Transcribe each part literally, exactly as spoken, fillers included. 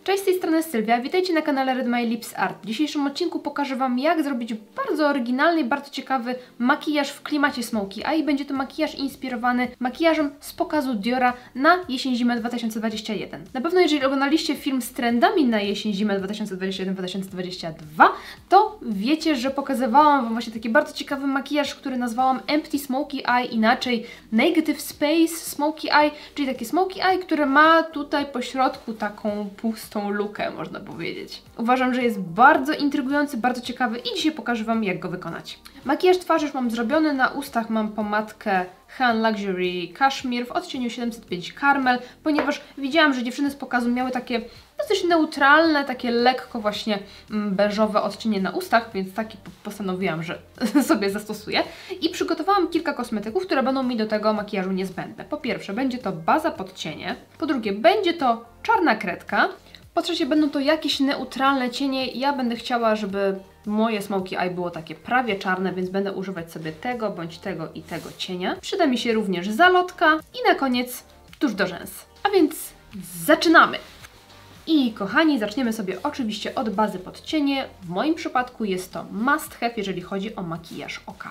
Cześć, z tej strony Sylwia, witajcie na kanale Red My Lips Art. W dzisiejszym odcinku pokażę Wam, jak zrobić bardzo oryginalny i bardzo ciekawy makijaż w klimacie smoky eye. Będzie to makijaż inspirowany makijażem z pokazu Diora na jesień-zimę dwa tysiące dwudziesty pierwszy. Na pewno jeżeli oglądaliście film z trendami na jesień-zimę dwa tysiące dwudziesty pierwszy dwa tysiące dwudziesty drugi, to wiecie, że pokazywałam Wam właśnie taki bardzo ciekawy makijaż, który nazwałam Empty Smoky Eye, inaczej Negative Space Smoky Eye, czyli takie smoky eye, które ma tutaj po środku taką pustą lukę, można powiedzieć. Uważam, że jest bardzo intrygujący, bardzo ciekawy i dzisiaj pokażę Wam, jak go wykonać. Makijaż twarzy już mam zrobiony, na ustach mam pomadkę Han Luxury Cashmere w odcieniu siedemset pięć Caramel, ponieważ widziałam, że dziewczyny z pokazu miały takie dosyć neutralne, takie lekko właśnie beżowe odcienie na ustach, więc taki postanowiłam, że sobie zastosuję. I przygotowałam kilka kosmetyków, które będą mi do tego makijażu niezbędne. Po pierwsze, będzie to baza pod cienie. Po drugie, będzie to czarna kredka. Po trzecie, będą to jakieś neutralne cienie. Ja będę chciała, żeby moje smoky eye było takie prawie czarne, więc będę używać sobie tego, bądź tego i tego cienia. Przyda mi się również zalotka i na koniec tusz do rzęs. A więc zaczynamy! I kochani, zaczniemy sobie oczywiście od bazy pod cienie. W moim przypadku jest to must have, jeżeli chodzi o makijaż oka.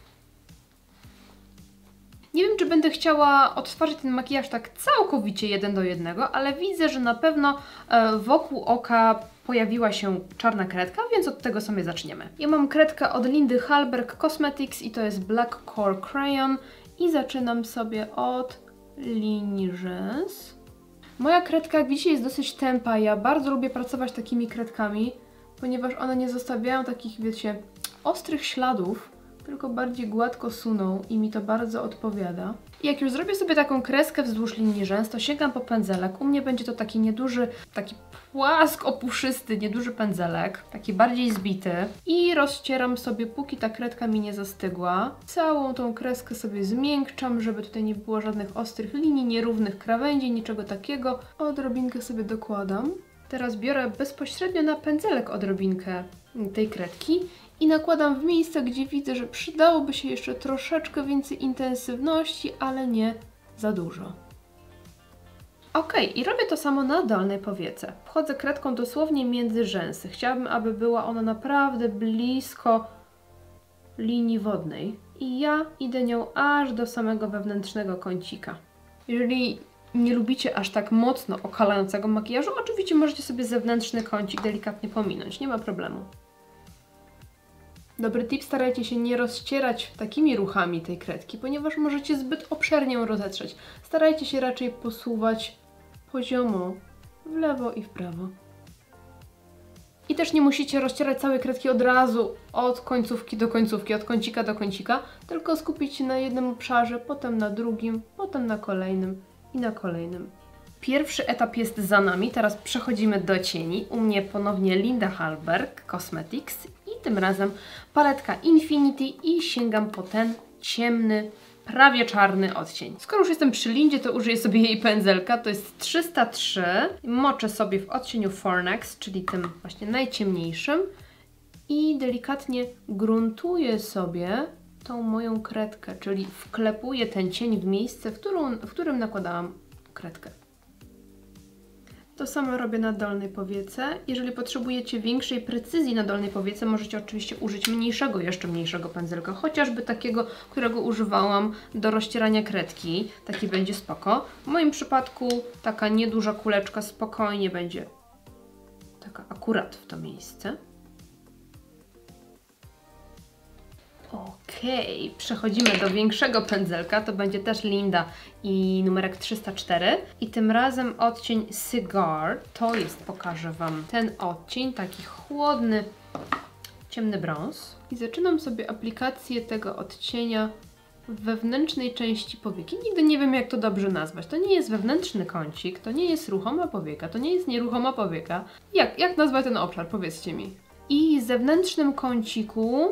Nie wiem, czy będę chciała odtwarzać ten makijaż tak całkowicie jeden do jednego, ale widzę, że na pewno e, wokół oka pojawiła się czarna kredka, więc od tego sobie zaczniemy. Ja mam kredkę od Lindy Hallberg Cosmetics i to jest Black Core Crayon i zaczynam sobie od linii rzęs. Moja kredka, jak widzicie, jest dosyć tępa. Ja bardzo lubię pracować takimi kredkami, ponieważ one nie zostawiają takich, wiecie, ostrych śladów, tylko bardziej gładko suną i mi to bardzo odpowiada. I jak już zrobię sobie taką kreskę wzdłuż linii rzęs, to sięgam po pędzelek. U mnie będzie to taki nieduży, taki płasko puszysty, nieduży pędzelek, taki bardziej zbity. I rozcieram sobie, póki ta kredka mi nie zastygła. Całą tą kreskę sobie zmiękczam, żeby tutaj nie było żadnych ostrych linii, nierównych krawędzi, niczego takiego. Odrobinkę sobie dokładam. Teraz biorę bezpośrednio na pędzelek odrobinkę tej kredki i nakładam w miejsce, gdzie widzę, że przydałoby się jeszcze troszeczkę więcej intensywności, ale nie za dużo. Ok, i robię to samo na dolnej powiece. Wchodzę kredką dosłownie między rzęsy. Chciałabym, aby była ona naprawdę blisko linii wodnej. I ja idę nią aż do samego wewnętrznego kącika. Jeżeli nie lubicie aż tak mocno okalającego makijażu, oczywiście możecie sobie zewnętrzny kącik delikatnie pominąć, nie ma problemu. Dobry tip, starajcie się nie rozcierać takimi ruchami tej kredki, ponieważ możecie zbyt obszernie ją rozetrzeć. Starajcie się raczej posuwać poziomo w lewo i w prawo. I też nie musicie rozcierać całej kredki od razu, od końcówki do końcówki, od kącika do kącika, tylko skupić się na jednym obszarze, potem na drugim, potem na kolejnym i na kolejnym. Pierwszy etap jest za nami, teraz przechodzimy do cieni. U mnie ponownie Linda Hallberg Cosmetics i tym razem paletka Infinity i sięgam po ten ciemny, prawie czarny odcień. Skoro już jestem przy Lindzie, to użyję sobie jej pędzelka, to jest trzysta trzy. Moczę sobie w odcieniu Fornex, czyli tym właśnie najciemniejszym i delikatnie gruntuję sobie tą moją kredkę, czyli wklepuję ten cień w miejsce, w, którą, w którym nakładałam kredkę. To samo robię na dolnej powiece. Jeżeli potrzebujecie większej precyzji na dolnej powiece, możecie oczywiście użyć mniejszego, jeszcze mniejszego pędzelka, chociażby takiego, którego używałam do rozcierania kredki. Taki będzie spoko. W moim przypadku taka nieduża kuleczka spokojnie będzie taka akurat w to miejsce. Okej, przechodzimy do większego pędzelka, to będzie też Linda i numerek trzysta cztery i tym razem odcień Cigar, to jest, pokażę Wam ten odcień, taki chłodny, ciemny brąz i zaczynam sobie aplikację tego odcienia w wewnętrznej części powieki. Nigdy nie wiem, jak to dobrze nazwać. To nie jest wewnętrzny kącik, to nie jest ruchoma powieka, to nie jest nieruchoma powieka. Jak, jak nazwać ten obszar? Powiedzcie mi. I w zewnętrznym kąciku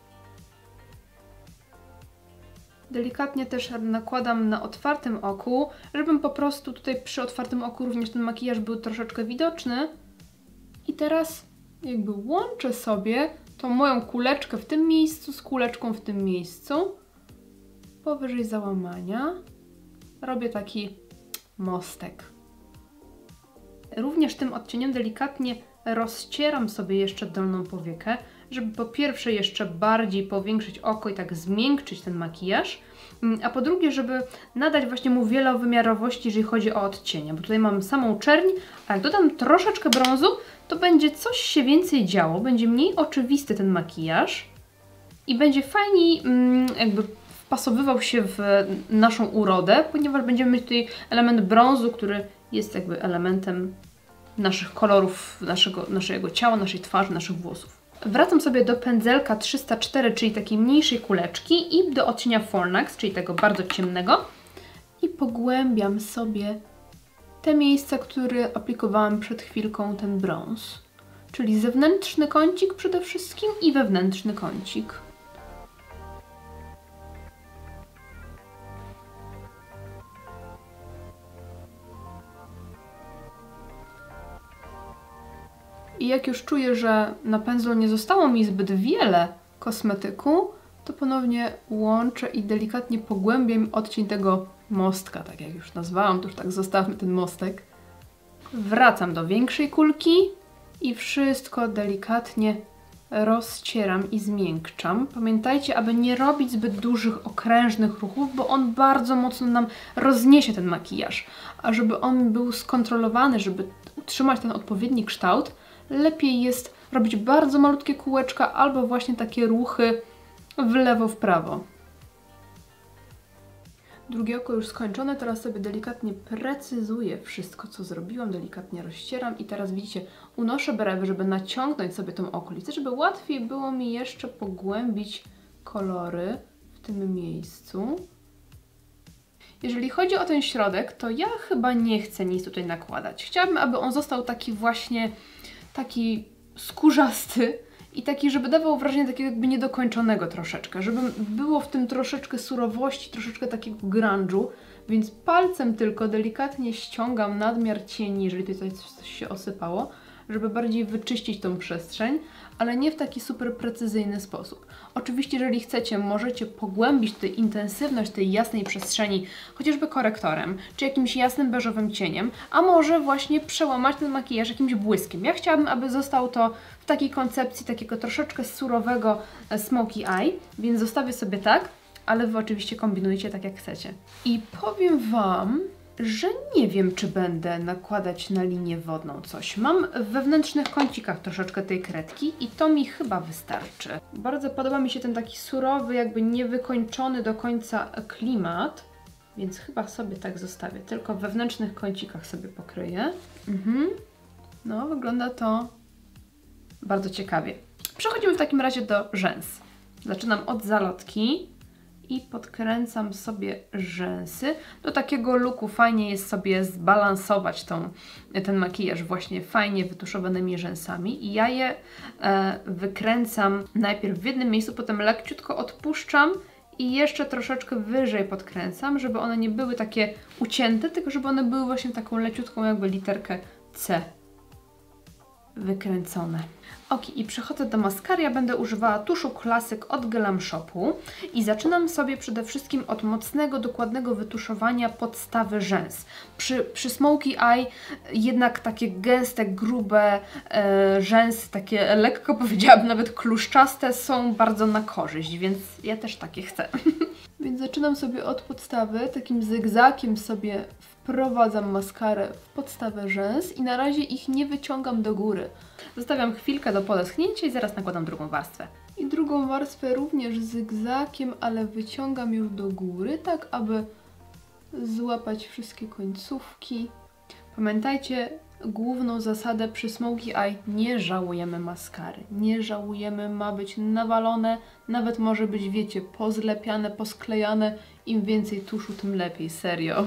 delikatnie też nakładam na otwartym oku, żebym po prostu tutaj przy otwartym oku również ten makijaż był troszeczkę widoczny. I teraz jakby łączę sobie tą moją kuleczkę w tym miejscu z kuleczką w tym miejscu. Powyżej załamania robię taki mostek. Również tym odcieniem delikatnie rozcieram sobie jeszcze dolną powiekę, żeby po pierwsze jeszcze bardziej powiększyć oko i tak zmiękczyć ten makijaż, a po drugie, żeby nadać właśnie mu wielowymiarowości, jeżeli chodzi o odcienie, bo tutaj mam samą czerń, a jak dodam troszeczkę brązu, to będzie coś się więcej działo, będzie mniej oczywisty ten makijaż i będzie fajniej jakby wpasowywał się w naszą urodę, ponieważ będziemy mieć tutaj element brązu, który jest jakby elementem naszych kolorów, naszego, naszego ciała, naszej twarzy, naszych włosów. Wracam sobie do pędzelka trzysta cztery, czyli takiej mniejszej kuleczki i do odcienia Fornax, czyli tego bardzo ciemnego i pogłębiam sobie te miejsca, które aplikowałam przed chwilką, ten brąz, czyli zewnętrzny kącik przede wszystkim i wewnętrzny kącik. I jak już czuję, że na pędzlu nie zostało mi zbyt wiele kosmetyku, to ponownie łączę i delikatnie pogłębiam odcień tego mostka, tak jak już nazwałam, to już tak zostawmy ten mostek. Wracam do większej kulki i wszystko delikatnie rozcieram i zmiękczam. Pamiętajcie, aby nie robić zbyt dużych, okrężnych ruchów, bo on bardzo mocno nam rozniesie ten makijaż. A żeby on był skontrolowany, żeby utrzymać ten odpowiedni kształt, lepiej jest robić bardzo malutkie kółeczka albo właśnie takie ruchy w lewo, w prawo. Drugie oko już skończone, teraz sobie delikatnie precyzuję wszystko, co zrobiłam, delikatnie rozcieram i teraz widzicie, unoszę brewy, żeby naciągnąć sobie tą okolicę, żeby łatwiej było mi jeszcze pogłębić kolory w tym miejscu. Jeżeli chodzi o ten środek, to ja chyba nie chcę nic tutaj nakładać. Chciałabym, aby on został taki właśnie, taki skórzasty i taki, żeby dawał wrażenie takiego jakby niedokończonego troszeczkę, żeby było w tym troszeczkę surowości, troszeczkę takiego grunge'u, więc palcem tylko delikatnie ściągam nadmiar cieni, jeżeli tutaj coś, coś się osypało, żeby bardziej wyczyścić tą przestrzeń, ale nie w taki super precyzyjny sposób. Oczywiście, jeżeli chcecie, możecie pogłębić tę intensywność tej jasnej przestrzeni chociażby korektorem, czy jakimś jasnym beżowym cieniem, a może właśnie przełamać ten makijaż jakimś błyskiem. Ja chciałabym, aby został to w takiej koncepcji takiego troszeczkę surowego smoky eye, więc zostawię sobie tak, ale Wy oczywiście kombinujcie tak, jak chcecie. I powiem Wam, że nie wiem, czy będę nakładać na linię wodną coś. Mam w wewnętrznych kącikach troszeczkę tej kredki i to mi chyba wystarczy. Bardzo podoba mi się ten taki surowy, jakby niewykończony do końca klimat, więc chyba sobie tak zostawię. Tylko w wewnętrznych kącikach sobie pokryję. Mhm. No, wygląda to bardzo ciekawie. Przechodzimy w takim razie do rzęs. Zaczynam od zalotki i podkręcam sobie rzęsy. Do takiego looku fajnie jest sobie zbalansować tą, ten makijaż właśnie fajnie wytuszowanymi rzęsami. I ja je e, wykręcam najpierw w jednym miejscu, potem lekciutko odpuszczam i jeszcze troszeczkę wyżej podkręcam, żeby one nie były takie ucięte, tylko żeby one były właśnie taką leciutką jakby literkę C wykręcone. Ok, i przechodzę do maskary. Ja będę używała tuszu Classic od Glam Shopu i zaczynam sobie przede wszystkim od mocnego, dokładnego wytuszowania podstawy rzęs. Przy, przy Smoky Eye jednak takie gęste, grube e, rzęsy, takie lekko powiedziałabym nawet kluszczaste, są bardzo na korzyść, więc ja też takie chcę. Więc zaczynam sobie od podstawy, takim zygzakiem sobie wprowadzam maskarę w podstawę rzęs i na razie ich nie wyciągam do góry. Zostawiam chwilkę do podeschnięcia i zaraz nakładam drugą warstwę. I drugą warstwę również zygzakiem, ale wyciągam ją do góry, tak aby złapać wszystkie końcówki. Pamiętajcie główną zasadę przy Smoky Eye: nie żałujemy maskary, nie żałujemy, ma być nawalone, nawet może być, wiecie, pozlepiane, posklejane, im więcej tuszu, tym lepiej, serio.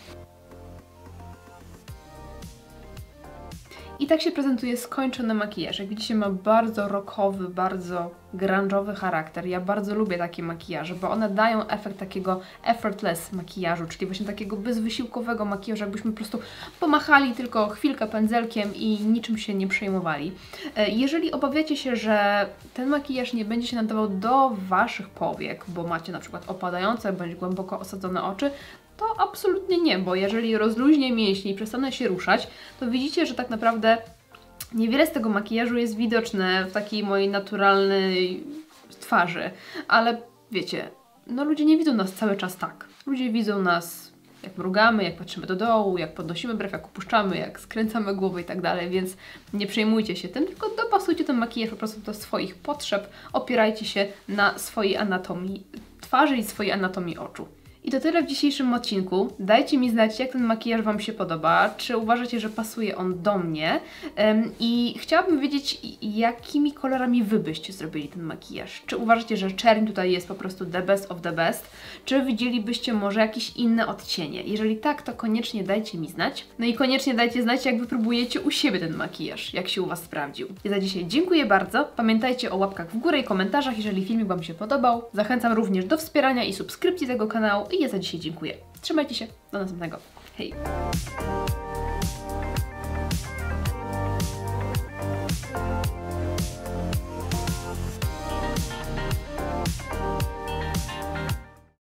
I tak się prezentuje skończony makijaż. Jak widzicie, ma bardzo rockowy, bardzo grunge'owy charakter. Ja bardzo lubię takie makijaże, bo one dają efekt takiego effortless makijażu, czyli właśnie takiego bezwysiłkowego makijażu, jakbyśmy po prostu pomachali tylko chwilkę pędzelkiem i niczym się nie przejmowali. Jeżeli obawiacie się, że ten makijaż nie będzie się nadawał do Waszych powiek, bo macie na przykład opadające bądź głęboko osadzone oczy, To absolutnie nie, bo jeżeli rozluźnię mięśnie i przestanę się ruszać, to widzicie, że tak naprawdę niewiele z tego makijażu jest widoczne w takiej mojej naturalnej twarzy, ale wiecie, no ludzie nie widzą nas cały czas tak. Ludzie widzą nas, jak mrugamy, jak patrzymy do dołu, jak podnosimy brew, jak opuszczamy, jak skręcamy głowę i tak dalej, więc nie przejmujcie się tym, tylko dopasujcie ten makijaż po prostu do swoich potrzeb, opierajcie się na swojej anatomii twarzy i swojej anatomii oczu. I to tyle w dzisiejszym odcinku. Dajcie mi znać, jak ten makijaż Wam się podoba, czy uważacie, że pasuje on do mnie um, i chciałabym wiedzieć, jakimi kolorami Wy byście zrobili ten makijaż. Czy uważacie, że czerń tutaj jest po prostu the best of the best, czy widzielibyście może jakieś inne odcienie? Jeżeli tak, to koniecznie dajcie mi znać. No i koniecznie dajcie znać, jak wypróbujecie u siebie ten makijaż, jak się u Was sprawdził. I za dzisiaj dziękuję bardzo. Pamiętajcie o łapkach w górę i komentarzach, jeżeli filmik Wam się podobał. Zachęcam również do wspierania i subskrypcji tego kanału. I ja za dzisiaj dziękuję. Trzymajcie się. Do następnego. Hej!